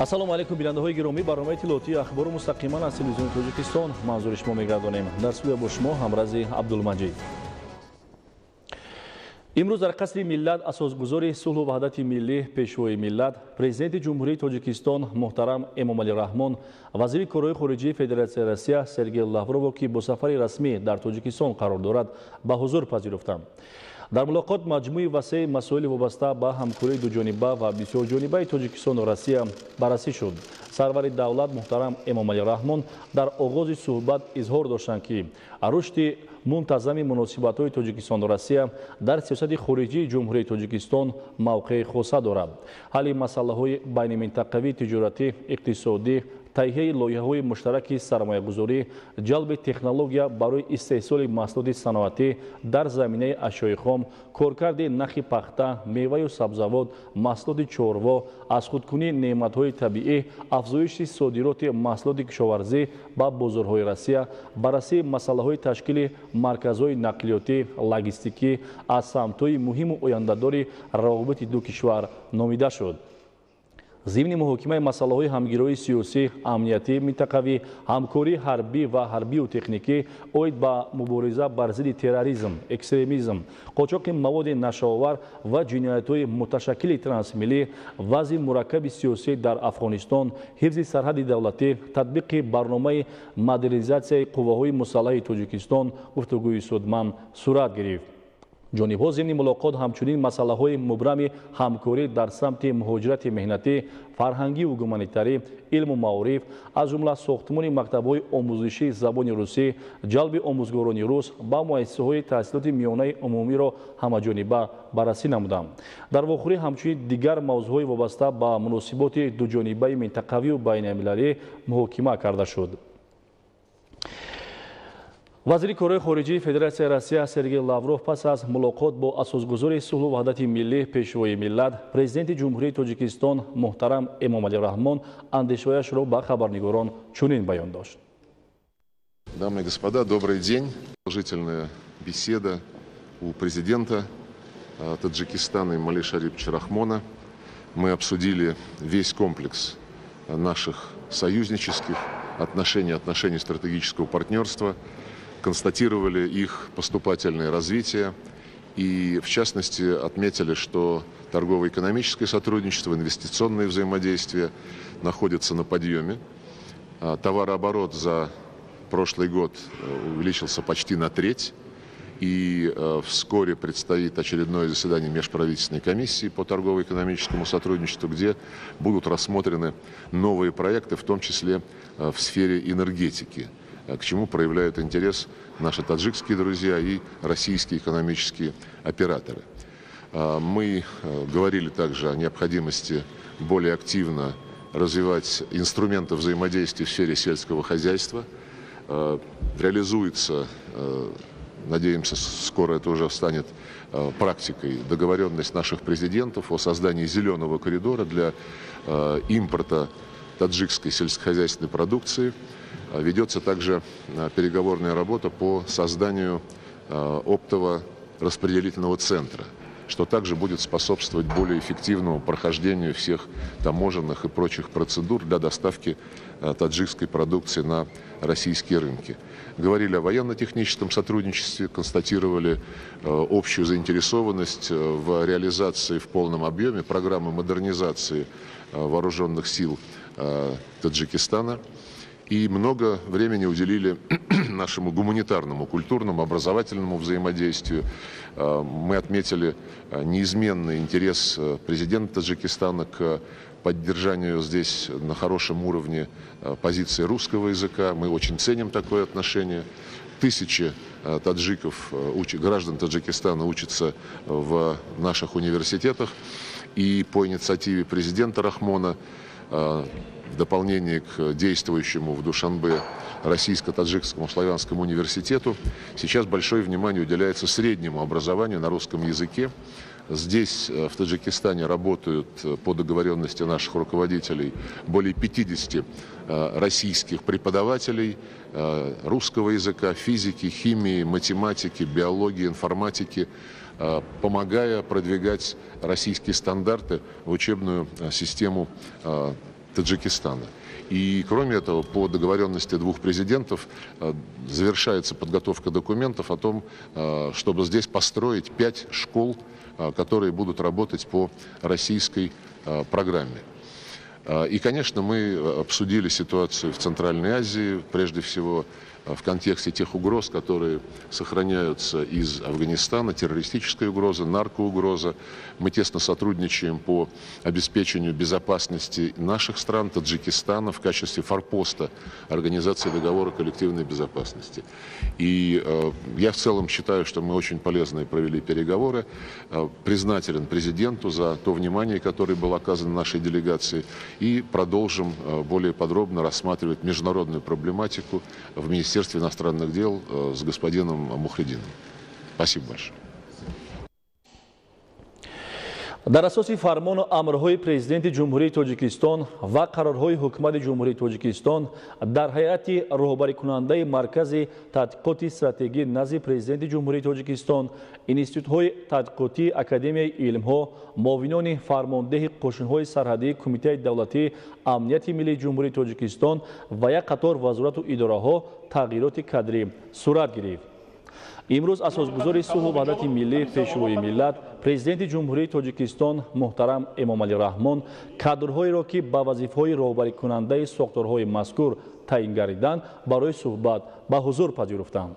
ассалому алайкум бинандаҳои гиромӣ, барномаи иттилоотии ахбору мустақиман аз телевизиони Тоҷикистон манзури шумо мегардонем. Дар студия бо шумо ҳамрази Абдулмаҷид. имрӯз дар қасри миллат асосгузори сулҳу ваҳдати миллӣ, пешвои миллат, президенти ҷумҳурии Тоҷикистон муҳтарам Эмомалӣ Раҳмон, вазири корҳои хориҷии Федератсияи Россия Сергей Лаврово, ки бо сафари расмӣ дар Тоҷикистон қарор дорад, ба ҳузур пазируфтанд. дар мулоқот маҷмӯи васеъи масоили вобаста ба ҳамкории дуҷониба ва бисёрҷонибаи Тоҷикистону Россия баррасӣ шуд. сарвари давлат муҳтарам Эмомалӣ Раҳмон дар оғози суҳбат изҳор доштанд, ки рушди мунтазами муносибатҳои Тоҷикистону Россия дар сиёсати хориҷии ҷумҳурии Тоҷикистон мавқеи хоса дорад. ҳалли масъалаҳои байниминтақавӣ, тиҷоратӣ, иқтисодӣ, таҳияи лоиҳаҳои муштараки сармоягузорӣ, ҷалби технология барои истеҳсоли маҳсулоти саноатӣ дар заминаи ашёи хом, коркарди нахи пахта, меваю сабзавот, маҳсулоти чорво, азхудкунии неъматҳои табиӣ, афзоиши содироти маҳсулоти кишоварзӣ ба бозорҳои Россия, баррасии масъалаҳои ташкили марказҳои нақлиётӣ, логистикӣ аз самтҳои муҳиму ояндадори равобити ду кишвар номида шуд. ضمن محاکمه مسائل همگیری سیاسی، امنیتی منطقوی، همکاری حربی و حربی و تکنیکی اوید با مبارزه بر ضد تروریسم، اکستریمیسم، قاچاق مواد نشآور و جنایت‌های متشکل ترانسمیلی، وضع مرکب سیاسی در افغانستان، حفظ سرحد دولتی، تطبیق برنامه مدرنیزاسیون قواهای مسلح تاجیکستان گفتگوی سودمند صورت گرفت. ҷонибҳо зимни мулоқот ҳамчунин масъалаҳои мубрами ҳамкорӣ дар самти муҳоҷирати меҳнатӣ, фарҳангиву гуманитарӣ, илму маориф, аз ҷумла сохтмони мактабҳои омӯзишии забони русӣ, ҷалби омӯзгорони рус ба муассисаҳои таҳсилоти миёнаи умумиро ҳамаҷониба баррасӣ намуданд. дар вохӯрӣ ҳамчунин дигар мавзӯъҳои вобаста ба муносиботи дуҷонибаи минтақавию байналмилалӣ муҳокима карда шуд. вазири корҳои хориҷии Федератсияи Россия Сергей Лавров пас аз мулоқот бо асосгузори сулҳу ваҳдати миллӣ, пешвои миллат, президенти ҷумҳурии Тоҷикистон муҳтарам Эмомалӣ Раҳмон андешҳояшро ба хабарнигорон чунин баён дошт. Дамы и господа, добрый день. Положительная беседа у президента Таджикистана Эмомали Шариповича Рахмона. Мы обсудили весь комплекс наших союзнических отношений стратегического партнерства, констатировали их поступательное развитие и, в частности, отметили, что торгово-экономическое сотрудничество, инвестиционное взаимодействие находятся на подъеме. Товарооборот за прошлый год увеличился почти на треть, и вскоре предстоит очередное заседание межправительственной комиссии по торгово-экономическому сотрудничеству, где будут рассмотрены новые проекты, в том числе в сфере энергетики, к чему проявляют интерес наши таджикские друзья и российские экономические операторы. Мы говорили также о необходимости более активно развивать инструменты взаимодействия в сфере сельского хозяйства. Реализуется, надеемся, скоро это уже станет практикой, договоренность наших президентов о создании зеленого коридора для импорта таджикской сельскохозяйственной продукции. Ведется также переговорная работа по созданию оптово-распределительного центра, что также будет способствовать более эффективному прохождению всех таможенных и прочих процедур для доставки таджикской продукции на российские рынки. Говорили о военно-техническом сотрудничестве, констатировали общую заинтересованность в реализации в полном объеме программы модернизации вооруженных сил Таджикистана. И много времени уделили нашему гуманитарному, культурному, образовательному взаимодействию. Мы отметили неизменный интерес президента Таджикистана к поддержанию здесь на хорошем уровне позиции русского языка. Мы очень ценим такое отношение. Тысячи таджиков, граждан Таджикистана учатся в наших университетах. И по инициативе президента Рахмона, в дополнение к действующему в Душанбе Российско-Таджикскому славянскому университету, сейчас большое внимание уделяется среднему образованию на русском языке. Здесь, в Таджикистане, работают по договоренности наших руководителей более 50 российских преподавателей русского языка, физики, химии, математики, биологии, информатики, помогая продвигать российские стандарты в учебную систему Таджикистана. И кроме этого, по договоренности двух президентов завершается подготовка документов о том, чтобы здесь построить 5 школ, которые будут работать по российской программе. И, конечно, мы обсудили ситуацию в Центральной Азии, прежде всего в контексте тех угроз, которые сохраняются из Афганистана, террористическая угроза, наркоугроза. Мы тесно сотрудничаем по обеспечению безопасности наших стран, Таджикистана, в качестве форпоста Организации договора коллективной безопасности. И я в целом считаю, что мы очень полезные провели переговоры. Признателен президенту за то внимание, которое было оказано нашей делегации. И продолжим более подробно рассматривать международную проблематику в Министерстве иностранных дел с господином Мухридином. Спасибо большое. дар асоси фармону амрҳои президенти ҷумҳурии тоҷикистон ва қарорҳои ҳукумати ҷумҳурии тоҷикистон дар ҳайати роҳбарикунандаи маркази тадқиқоти стратегӣ назди президенти ҷумҳурии тоҷикистон институтҳои тадқиқотӣ академияи илмҳо муовинони фармондеҳи қошинҳои сарҳадии кумитаи давлатии амнияти миллии ҷумҳурии тоҷикистон ва як қатор вазорату идораҳо тағйироти кадрӣ сурат гирифт. имрӯз асосгузори сулҳу ваҳдати миллӣ пешвои миллат президенти ҷумҳурии тоҷикистон муҳтарам Эмомалӣ Раҳмон кадрҳоеро ки ба вазифаҳои роҳбарикунандаи сохторҳои мазкур таъин гардиданд барои суҳбат ба ҳузур пазируфтанд.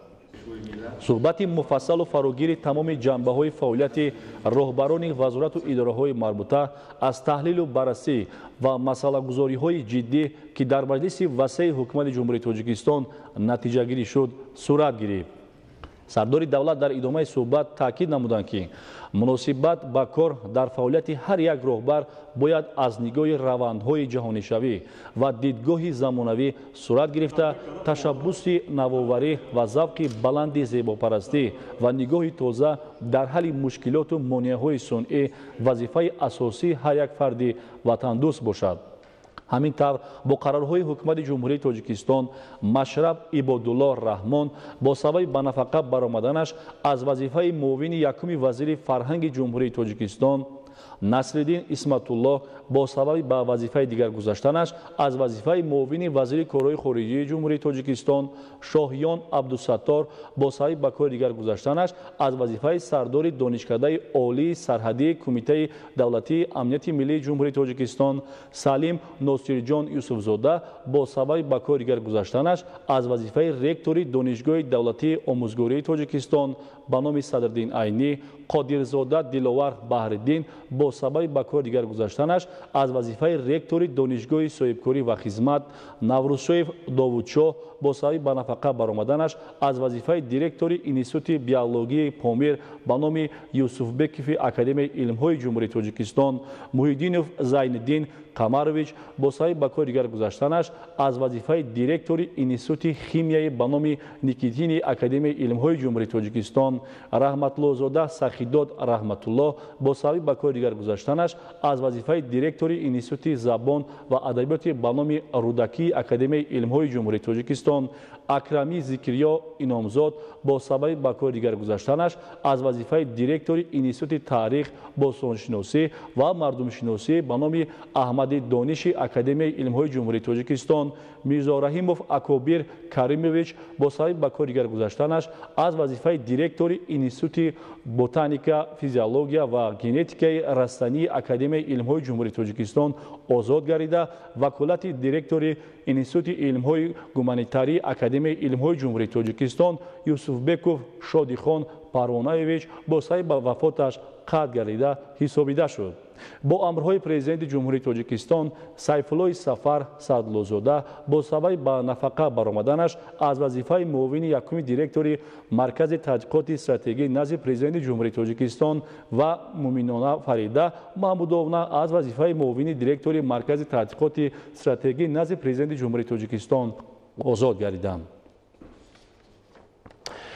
суҳбати муфассалу фарогири тамоми ҷанбаҳои фаъолияти роҳбарони вазорату идораҳои марбута аз таҳлилу баррасӣ ва масъалагузориҳои ҷиддӣ ки дар маҷлиси васеъи ҳукумати ҷумҳурии тоҷикистон натиҷагирӣ шуд сурат гирифт. сардори давлат дар идомаи суҳбат таъкид намуданд ки муносибат ба кор дар фаъолияти ҳар як роҳбар бояд аз нигоҳи равандҳои ҷаҳонишавӣ ва дидгоҳи замонавӣ сурат гирифта ташаббуси навоварӣ ва завқи баланди зебопарастӣ ва нигоҳи тоза дар ҳалли мушкилоту монеаҳои сунъӣ вазифаи асосии ҳар як фарди ватандӯст бошад. ҳамин тавр бо қарорҳои ҳукумати ҷумҳурии тоҷикистон Машраб Ибодулло Раҳмон бо сабаби ба нафақа баромаданаш аз вазифаи муовини якуми вазири фарҳанги ҷумҳурии тоҷикистон, Насриддин Исматулло бо сабаби ба вазифаи дигар гузаштанаш аз вазифаи муовини вазири корҳои хориҷии ҷумҳурии тоҷикистон, Шоҳиён Абдусаттор бо сабаби ба кори дигар гузаштанаш аз вазифаи сардори донишкадаи олии сарҳадии кумитаи давлатии амнияти миллии ҷумҳурии тоҷикистон, Салим Носирҷон Юсуфзода бо сабаби ба кори дигар гузаштанаш аз вазифаи ректори донишгоҳи давлатии омӯзгории тоҷикистон ба номи Садриддин Айнӣ, Қодирзода Диловар Баҳриддин бо сабаби ба кори дигар гузаштанаш аз вазифаи ректори донишгоҳи соҳибкорӣ ва хизмат, Наврӯзшоев Довудшоҳ бо сабаби ба нафақа баромаданаш аз вазифаи директори институти биологияи Помир ба номи Юсуфбекови академияи илмҳои ҷумҳурии Тоҷикистон, Муҳиддинов Зайниддин Қамарович бо сабаби ба кори дигар гузаштанаш аз вазифаи директори институти химияи ба номи Никитини академияи илмҳои ҷумҳурии Тоҷикистон, Раҳматуллозода Сахидод Раҳматулло бо сабаби ба кори дигар гузаштанаш аз вазифаи директори институти забон ва адабиёти ба номи Рудакии академияи илмҳои ҷумҳурии Тоҷикистон, Акрамӣ Зикриё Иномзод бо сабаби ба кори дигар гузаштанаш аз вазифаи директори институти таърих, бостоншиносӣ ва мардумшиносӣ ба номи Аҳмади Дониши академияи илмҳои ҷумҳурии Тоҷикистон, Мирзораҳимов Акобир Каримович бо сабаби ба кори дигар гузаштанаш аз вазифаи директори институти ботаника, физиология ва генетикаи растании академияи илмҳои ҷумҳурии Тоҷикистон озод гардида, ваколати директори институти илмҳои гуманитарии академияи илмҳои ҷумҳурии Тоҷикистон Юсуфбеков Шодихон Парвонаевич бо сабаби ба вафоташ қатъ гардида ҳисобида шуд. бо амрҳои президенти ҷумҳурии Тоҷикистон Сайфуллои Сафар Садлозода бо сабаби ба нафақа баромаданаш аз вазифаи муовини якуми директори маркази тадқиқоти стратегӣ назди президенти ҷумҳурии Тоҷикистон ва Муминона Фарида Маҳмудовна аз вазифаи муовини директори маркази тадқиқоти стратегӣ назди президенти ҷумҳурии Тоҷикистон озод гардиданд.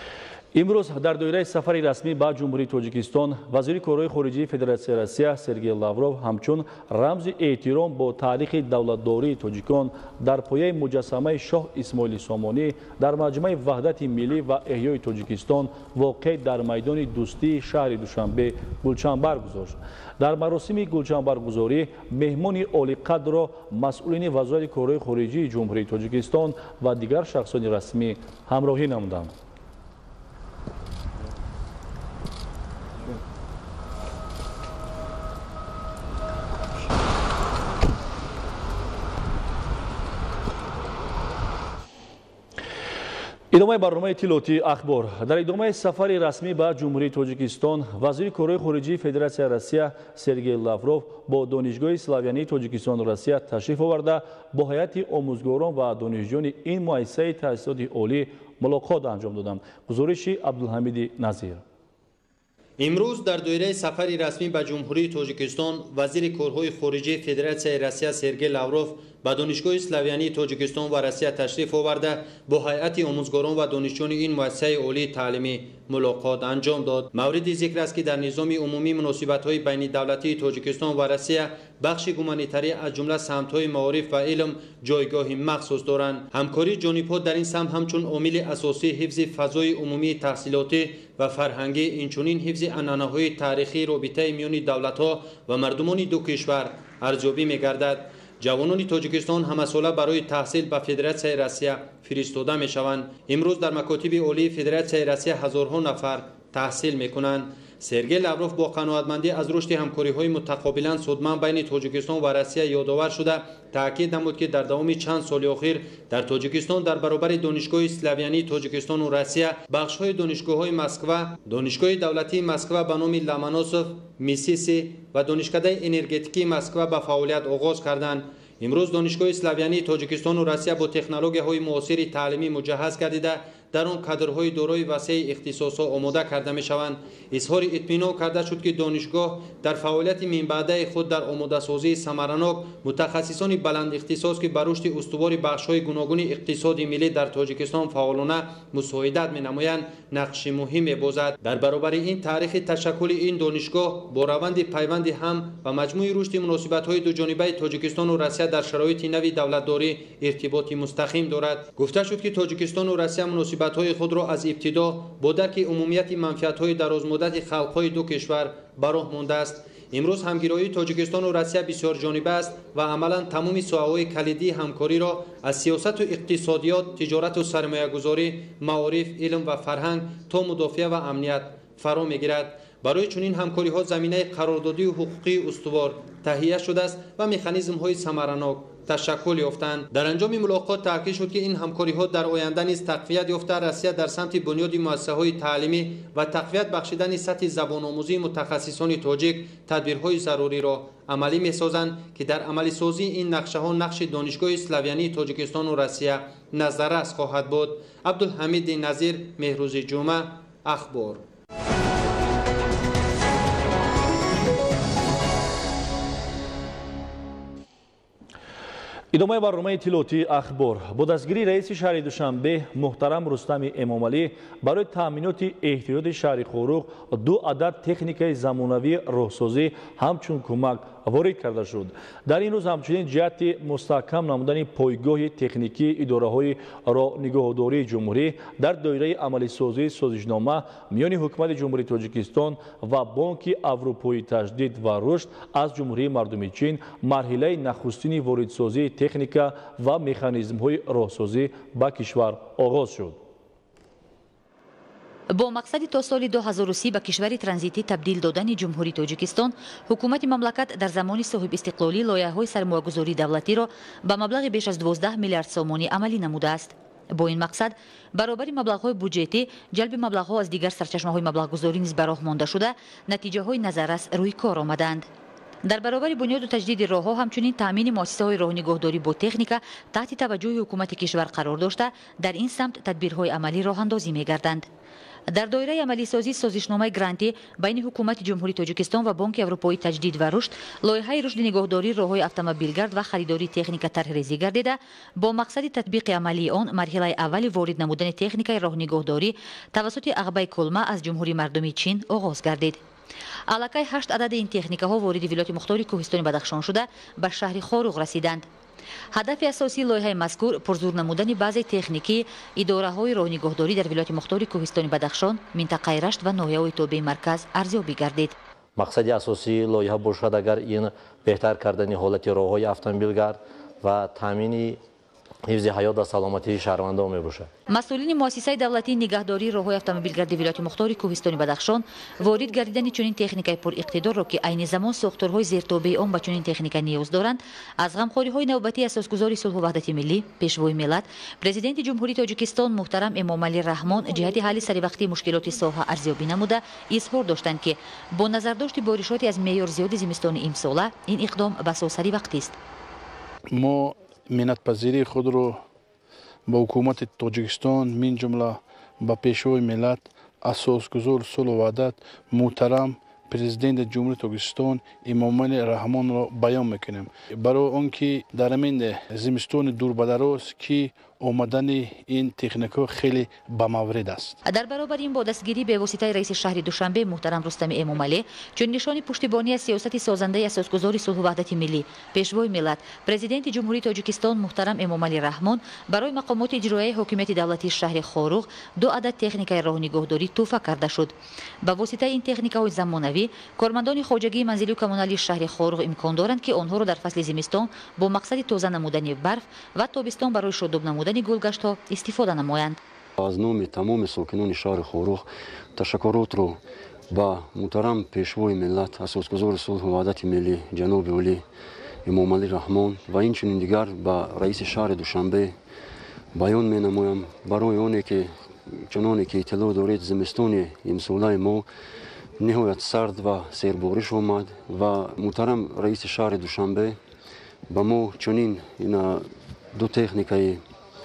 امروز در دوره سفری رسمی به جمهوری تاجیکستان وزیر کارهای خارجه فدراسیای روسیه سرگئی لاوروف همچون رمز احترام با تاریخ دولتداری تاجیکان در پایه مجسمه شاه اسماعیل سامانی در مجمع وحدت ملی و احیای تاجیکستان واقع در میدان دوستی شهر دوشنبه گلچن برگزارد. در مراسم گلچن برگزاری مهمان عالی قدر را مسئولین وزارت کارهای خارجه جمهوری تاجیکستان و دیگر شخصان رسمی همراهی نمودند. ادامه برنامه اطلاعاتی اخبار. در ادامه سفر رسمی به جمهوری تاجیکستان وزیر کارهای خارجه فدراسیای روسیه سرگئی لاوروف با دانشگاه اسلاویانی تاجیکستان و روسیه تشریف آورده با هیئت آموزگاران و دانشجویان این مؤسسه تحصیلات عالی ملاقات انجام دادند. گزارش عبدالحمید نظیر. امروز در دوره سفری رسمی به جمهوری تاجیکستان وزیر کارهای خارجه فدراسیای روسیه سرگئی لاوروف به دانشگاه اسلاویانی تاجیکستان و روسیه تشریف آورده با هیئت آموزگاران و دانشجویان این مؤسسه عالی تعلیمی ملاقات انجام داد. مورد ذکر است که در نظام عمومی مناسبت‌های بین دولتی تاجیکستان و روسیه بخش گومانیتری از جمله سمت‌های معارف و علم جایگاه مخصوص دارند. همکاری جانب‌ها در این سمت همچون عامل اساسی حفظ فضای عمومی تحصیلاتی و فرهنگی اینچنین حفظ عنعنه‌های تاریخی رابطه میان دولت‌ها و مردمان دو کشور ارزیابی می‌گردد. جوانان تاجیکستان همساله برای تحصیل به فدراسیای روسیه فرستاده می‌شوند. امروز در مکاتب عالی فدراسیای روسیه هزارها نفر تحصیل می‌کنند. سرگئی لاوروف با قناعتمندی از رشد همکاری‌های متقابلا سودمند بین تاجیکستان و روسیه یادآور شده تاکید نمود که در دوام چند سال اخیر در تاجیکستان در برابر دانشگاه اسلاویانی تاجیکستان و روسیه بخش‌های دانشگاه‌های مسکو، دانشگاه دولتی مسکو به نام لامانوسوف، میسیسی و دانشکده انرژتیکی مسکو به فعالیت آغاز کردند. امروز دانشگاه اسلاویانی تاجیکستان و روسیه با تکنولوژی‌های معاصر تعلیمی مجهز گردیده در آن کادرهای دارای وسیع اختصاصات آماده کرده می‌شوند. اظهار اطمینان کرده شد که دانشگاه در فعالیت منبعده خود در آماده‌سازی ثمرناک متخصصان بلند اختصاص که بر رشد استوار بخش‌های گوناگون اقتصاد ملی در تاجیکستان فعالانه مساعدت می‌نمایند نقش مهمی بازد. در برابر این تاریخ تشکل این دانشگاه با روند پیوند هم و مجموع رشد مناسبت‌های دو جانبه تاجیکستان و روسیه در شرایط نوی دولتداری ارتباطی مستقیم دارد. گفته شد که تاجیکستان و روسیه مناسبت‌های خود را از ابتدا با درک عمومیت منفعت‌های درازمدت خلق‌های دو کشور به راه مانده است. امروز همگرایی تاجیکستان و روسیه بسیار جانبه است و عملاً تمام ساحه‌های کلیدی همکاری را از سیاست و اقتصادیات، تجارت و سرمایه‌گذاری، معارف، علم و فرهنگ تا مدافع و امنیت فرا می‌گیرد. برای چنین همکاری‌ها زمینه قراردادی و حقوقی استوار تهیه شده است و مکانیزم‌های ثمرناک تشکل یافتند. در انجام ملاقات تاکید شد که این همکاری‌ها در آینده نیز تقویت یافته روسیه در سمت بنیاد مؤسسه‌های تعلیمی و تقویت بخشیدن سطح زبان‌آموزی متخصصان تاجیک تدبیرهای ضروری را عملی می‌سازند که در عملی سازی این نقشه‌ها نقش دانشگاه اسلاویانی تاجیکستان و روسیه نظررس خواهد بود. عبدالحمید نظیر، مهروز جمعه، اخبار. ادامه برنامه اطلاعاتی اخبار. با دستگیری رئیس شهر دوشنبه محترم رستم امامعلی برای تامینات احتیاط شهر خوروغ 2 عدد تکنیک زمانوی راهسازی همچون کمک وارد کرده شد. در این روز همچنین جهت مستحکم نمودن پایگاه تکنیکی اداره‌های نگهداری جمهوری در دایره عملی سازی سازشنامه میان حکومت جمهوری تاجیکستان و بانک اروپایی تجدید و رشد از جمهوری مردمی چین مرحله نخستین واردسازی تکنیک و مکانیزم‌های راهسازی به کشور آغاز شد. با مقصد تا سال 2030 به کشور ترانزیتی تبدیل دادن جمهوری تاجیکستان، حکومت مملکت در زمان صاحب استقلالی لایحه‌های سرمایه‌گذاری دولتی را به مبلغ بیش از 12 میلیارد سومانی عملی نموده است. با این مقصد برابر مبلغ‌های بودجتی، جلب مبلغ‌ها از دیگر سرچشمه‌های مبلغ‌گذاری نیز به راه مانده شده، نتیجه‌های نظررس روی کار آمدند. در برابر بنیاد و تجدید راه‌ها همچنین تامین مؤسسه‌های راه نگهداری با تکنیک تحت توجه حکومت کشور قرار داشته، در این سمت تدبیرهای عملی راه اندازی می‌گردند. در دایره عملیسازی سازشنامه گرانتی بین حکومت جمهوری تاجیکستان و بانک اروپایی تجدید و رشد لایحه رشد نگهداری راههای اتومبیلگرد و خریداری تکنیک طرحریزی گردیده با مقصد تطبیق عملی آن مرحله اول وارد نمودن تکنیک راه نگهداری توسط عقبه کلمه از جمهوری مردمی چین آغاز گردید. الکی 8 عدد این تکنیک‌ها وارد ولایت مختار کوهستان بدخشان شده به شهر خاروغ رسیدند. هدف اساسی لایحه مذکور پرزور نمودن بعضی تکنیکی اداره‌های راه نگهداری در ولایت مختار کوهستان بدخشان، منطقه رشت و ناحیه‌های تابع مرکز ارزیابی گردید. مقصد اساسی لایحه باشد اگر این بهتر کردن حالت راه‌های اتومبیلگرد و تامین حفظ حیات و سلامتی شهروندان می باشد. مسئولین مؤسسه دولتی نگهداری راههای اتومبیلگرد ولایت مختار کوهستان بدخشان وارد گردیدن چنین تکنیکای پر اقتدار را که عین زمان ساختارهای زیرتابع آن به چنین تکنیک نیاز دارند از غمخوری‌های نوبتی اساسگذار صلح و وحدت ملی پیشوای ملت پرزیدنت جمهوری تاجیکستان محترم امامعلی رحمان جهت حل سریوقتی مشکلات ساحه ارزیابی نموده اظهار داشتند که با نظرداشت بارشات از معیار زیاد زمستان امساله این اقدام بسا سریوقتی است. ما منتپذیری خود رو با حکومت تاجیکستان من جمله با پیشوای ملت اساسگذار صلح و وحدت محترم پرزیدنت جمهوری تاجیکستان امامعلی رحمان را بیان میکنیم برای آنکه در این زمستان دور به دراز که آمدن این تکنیک‌ها خیلی بامورد است. در برابر این با دستگیری به واسطه رئیس شهر دوشنبه محترم رستم امامعلی چون نشان پشتیبانی از سیاست سازنده اساسگذار صلح و وحدت ملی پیشوای ملت پرزیدنت جمهوری تاجیکستان محترم امامعلی رحمان برای مقامات اجرایی حکومت دولتی شهر خاروغ 2 عدد تکنیک‌های راه نگهداری تحفه کرده شد. با واسطه این تکنیک‌های زمانوی کارمندان خواجگی منزلی و کمونالی شهر خاروغ امکان دارند که آنها را در فصل زمستان با مقصد تازه نمودن برف و تابستان برای شاداب نمودن گلگشت ها استفاده نمایند. از نام تمام ساکنان شهر خاروغ تشکرات رو با محترم پیشوای ملت اساسگذار صلح و وحدت ملی جناب علی امامعلی رحمان و این چنین دیگر با رئیس شهر دوشنبه بیان می نمایم برای آنه که چنانه که اطلاع دارید زمستان امساله ما نهایت سرد و سیربارش آمد و محترم رئیس شهر دوشنبه با ما چنین این 2 تکنیکای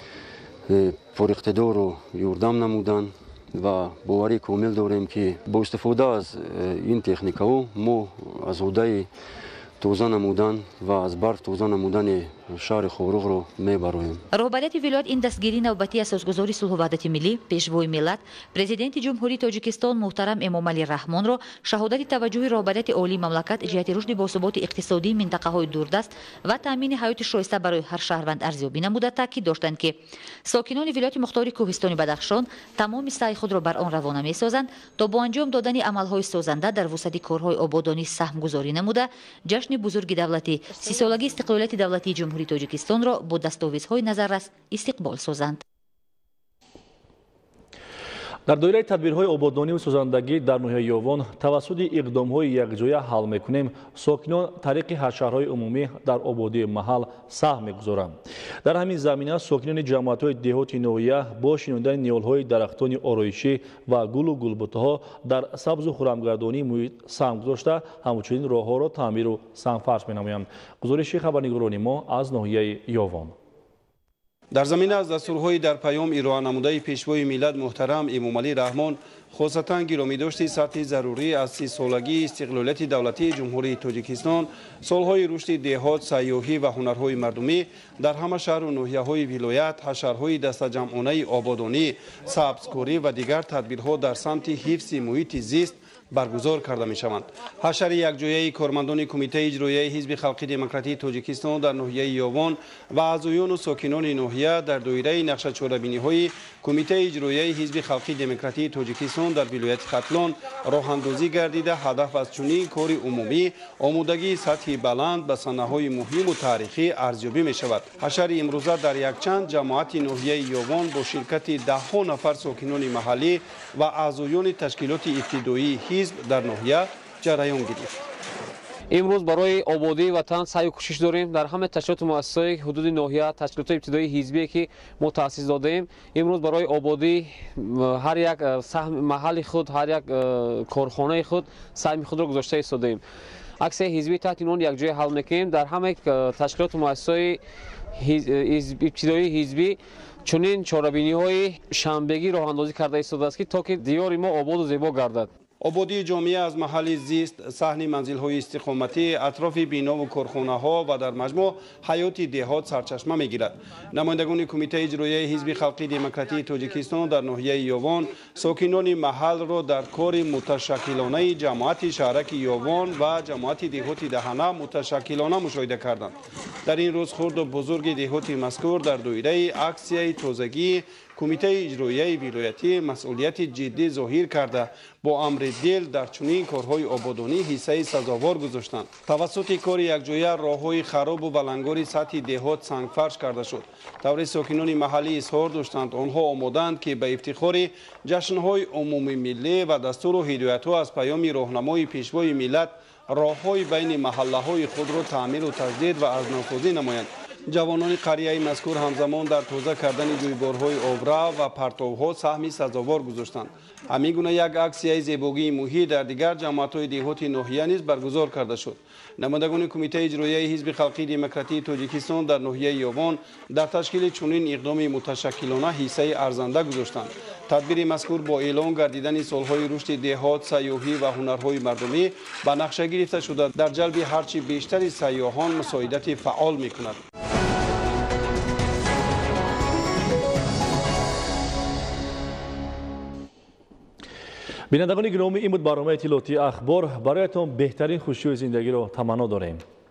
پر اقتدار رو یوردم نمودن و باوری کامل داریم که با استفاده از این تکنیک‌ها ما از عهده توزیع نمودن و از برف توزیع نمودن شهر خاروغ رو میبریم. رهبریت ولایت این دستگیری نوبتی اساسگذاری صلح و وحدت ملی پیشوای ملت پرزیدنت جمهوری تاجیکستان محترم امامعلی رحمان را شهادت توجه رهبریت عالی مملکت جهت رشد باثبات اقتصادی منطقه‌های دوردست و تامین حیات شایسته برای هر شهروند ارزیابی نموده تاکید داشتند که ساکنان ولایت مختار کوهستان بدخشان تمام سعی خود را بر آن روانه می‌سازند تا با انجام دادن عمل‌های سازنده در وسط کارهای آبادانی سهم گذاری نموده جشن بزرگ دولتی 30 سالگی استقلالیت دولتی جمهوری تاجیکستان را با دستاویزهای نظررس استقبال سازند. در دایره تدبیرهای آبادانی و سازندگی در ناحیه یوان توسط اقدام‌های یکجایی حل می‌کنیم ساکنان طریق هر شهرهای عمومی در آبادی محل سهم می‌گذارند. در همین زمینه ساکنان جماعت‌های دهات ناحیه با شنیدن نیال‌های درختان آرایشی و گل و گلبوته‌ها در سبز و خرمگردانی محیط سهم گذاشته همچنین راه‌ها را تعمیر و سنگ‌فرش می‌نمایند. گزارش خبرنگاران ما از ناحیه یوان. در زمینه از دستورهای در پیام ارائه نموده پیشوای ملت محترم امامعلی رحمان خاصتا گرامی داشتی سطح ضروری از 30 سالگی استقلالیت دولتی جمهوری تاجیکستان سالهای رشد دهات سیاحی و هنرهای مردمی در همه شهر و ناحیه‌های ولایت حشرهای دست جمعانه آبادانی سبزکاری و دیگر تدبیرها در سمت حفظ محیط زیست برگزار کرده می شوند. حشر یکجایی کارمندان کمیته اجرایی حزب خلقی دموکراتیک تاجیکستان در ناحیه یوان و اعضایان و ساکنان ناحیه در دایره نقشه چاره‌بینی های کمیته اجرایی حزب خلقی دموکراتیک تاجیکستان در ولایت ختلان راه اندازی گردیده هدف از چنین کار عمومی آمادگی سطح بلند به صحنه‌های مهم و تاریخی ارزیابی می شود. حشر امروزه در یکچند جماعت ناحیه یوان با شرکت 10 نفر ساکنان محلی و اعضایان تشکیلات ابتدایی حزب در ناحیه جریان گرفت. امروز برای آبادی وطن سعی و کوشش داریم در همه تشکیلات مؤسسه‌ای حدود ناحیه تشکیلات ابتدایی حزبی که ما تأسیس دادیم امروز برای آبادی هر یک سهم محل خود هر یک کارخانه خود سهم خود را گذاشته ایستادیم. عکس حزبی تحت عنوان یک جای حل می‌کنیم در همه تشکیلات مؤسسه‌ای ابتدایی حزبی чунин чорабиниҳои шанбегӣ роҳандозӣ карда истодааст ки то ки диёри мо ободу зебо гардад. ободии ҷомеа аз маҳалли зист, саҳни манзилҳои истиқоматӣ, атрофи бинову корхонаҳо ва дар маҷмӯъ ҳаёти деҳот сарчашма мегирад. намояндагони кумитаи иҷроияи ҳизби халқии демократии тоҷикистон дар ноҳияи Ёвон сокинони маҳаллро дар кори муташаккилонаи ҷамоати шаҳраки Ёвон ва ҷамоати деҳоти Даҳана муташаккилона мушоҳида карданд. дар ин рӯз хурду бузурги деҳоти мазкур дар доираи аксияи тозагӣ кумитаи иҷроияи вилоятӣ масъулияти ҷиддӣ зоҳир карда бо амри дил дар чунин корҳои ободонӣ ҳиссаи сазовор гузоштанд. тавассути кори якҷоя роҳҳои харобу балангори сатҳи деҳот сангфарш карда шуд. тавре сокинони маҳаллӣ изҳор доштанд онҳо омоданд ки ба ифтихори ҷашнҳои умумии миллӣ ва дастуру ҳидоятҳо аз паёми роҳнамои пешвои миллат роҳҳои байни маҳаллаҳои худро таъмиру таҷдид ва азносозӣ намоянд. ҷавонони қарияи мазкур ҳамзамон дар тоза кардани ҷӯйборҳои обрав ва партовҳо саҳми сазовор гузоштанд. ҳамин гуна як аксияи зебогии муҳӣ дар дигар ҷамоатҳои деҳоти ноҳия низ баргузор карда шуд. намояндагони кумитаи иҷроияи ҳизби халқии демократии тоҷикистон дар ноҳияи Ёвон дар ташкили чунин иқдоми муташаккилона ҳиссаи арзанда гузоштанд. тадбири мазкур бо эълон гардидани солҳои рушди деҳот, сайёҳӣ ва ҳунарҳои мардумӣ ба нақша гирифта шуда дар ҷалби ҳарчи бештари сайёҳон мусоидати фаъол мекунад. бинандагони гиромӣ, ин буд барномаи иттилоотии ахбор. бароятон беҳтарин хушиёи зиндагиро таманно дорем.